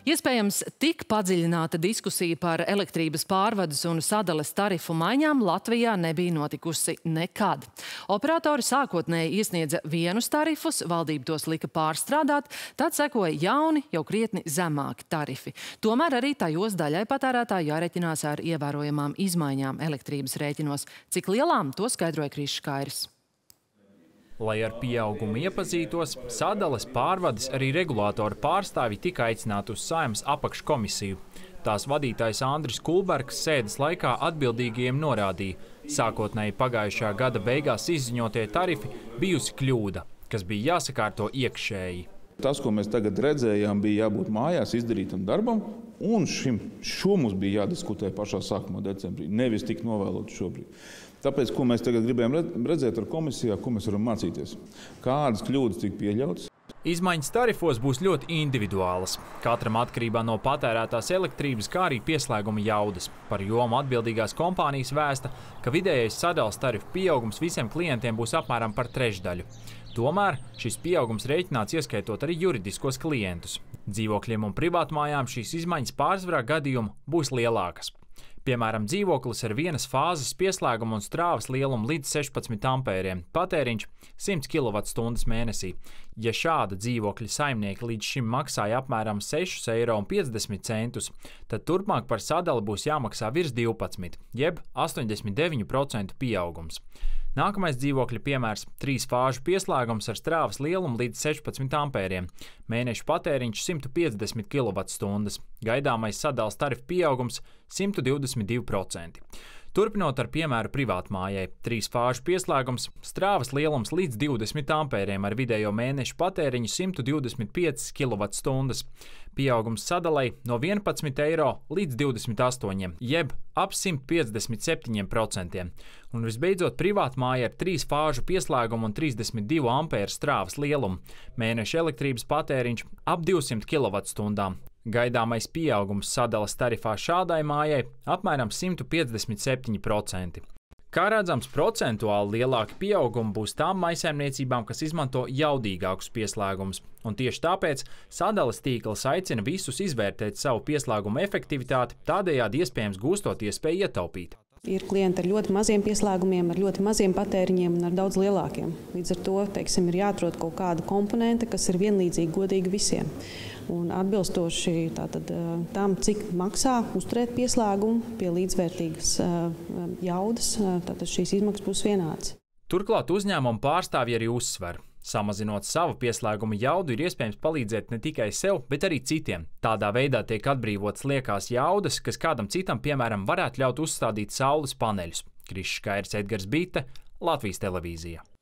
Iespējams, tik padziļināta diskusija par elektrības pārvades un sadales tarifu maiņām Latvijā nebija notikusi nekad. Operatori sākotnēji iesniedza vienus tarifus, valdība tos lika pārstrādāt, tad sekoja jauni, jau krietni zemāki tarifi. Tomēr arī tajos daļai patērētāju jāreķinās ar ievērojamām izmaiņām elektrības rēķinos. Cik lielām, to skaidroja Krišs Kairis. Lai ar pieaugumu iepazītos, sadales pārvades arī regulātora pārstāvji tika aicināti uz Saeimas apakškomisiju. Tās vadītājs Andris Kulbergs sēdes laikā atbildīgajiem norādīja, sākotnēji pagājušā gada beigās izziņotie tarifi bijusi kļūda, kas bija jāsakārto iekšēji. Tas, ko mēs tagad redzējām, bija jābūt mājās izdarītam darbam, un šo mums bija jādiskutē pašā sākumā decembrī, nevis tik novēlot šobrīd. Tāpēc, ko mēs tagad gribējām redzēt ar komisijā, ko mēs varam mācīties, kādas kļūdas tika pieļautas. Izmaiņas tarifos būs ļoti individuālas. Katram atkarībā no patērētās elektrības, kā arī pieslēguma jaudas. Par jomu atbildīgās kompānijas vēsta, ka vidējais sadales tarifu pieaugums visiem klientiem būs apmēram par trešdaļu. Tomēr šis pieaugums rēķināts ieskaitot arī juridiskos klientus. Dzīvokļiem un privātmājām šīs izmaiņas pārsvarā gadījumu būs lielākas. Piemēram, dzīvoklis ar vienas fāzes pieslēgumu un strāvas lielumu līdz 16 ampēriem, patēriņš 100 kWh mēnesī. Ja šāda dzīvokļa saimnieki līdz šim maksāja apmēram 6,50 €, tad turpmāk par sadali būs jāmaksā virs 12, jeb 89% pieaugums. Nākamais dzīvokļa piemērs – 3 fāžu pieslēgums ar strāvas lielumu līdz 16 ampēriem, mēneša patēriņš 150 kWh, gaidāmais sadales tarifu pieaugums 122%. Turpinot ar piemēru privātmājai, 3 fāžu pieslēgums, strāvas lielums līdz 20 ampēriem ar vidējo mēneša patēriņu 125 kWh, pieaugums sadalai no 11 € līdz 28, jeb ap 157%. Un visbeidzot privātmāja ar 3 fāžu pieslēgumu un 32 ampēru strāvas lielumu, mēneša elektrības patēriņš ap 200 kWh. Gaidāmais pieaugums sadales tarifā šādai mājai apmēram 157%. Kā redzams, procentuāli lielāki pieaugumi būs tām maisaimniecībām, kas izmanto jaudīgākus pieslēgumus. Un tieši tāpēc sadales tīkls aicina visus izvērtēt savu pieslēgumu efektivitāti, tādējādi iespējams gūstot iespēju ietaupīt. Ir klienti ar ļoti maziem pieslēgumiem, ar ļoti maziem patēriņiem un ar daudz lielākiem. Līdz ar to, teiksim, ir jāatrod kaut kāda komponente, kas ir vienlīdzīgi godīga visiem. Un atbilstoši tam, cik maksā uzturēt pieslēgumu pie līdzvērtīgas jaudas, tātad šīs izmaksas būs vienādas. Turklāt uzņēmumu pārstāvji arī uzsver. Samazinot savu pieslēgumu jaudu, ir iespējams palīdzēt ne tikai sev, bet arī citiem. Tādā veidā tiek atbrīvotas liekās jaudas, kas kādam citam, piemēram, varētu ļaut uzstādīt saules paneļus. Krišs Kairis, Edgars Bite, Latvijas televīzija.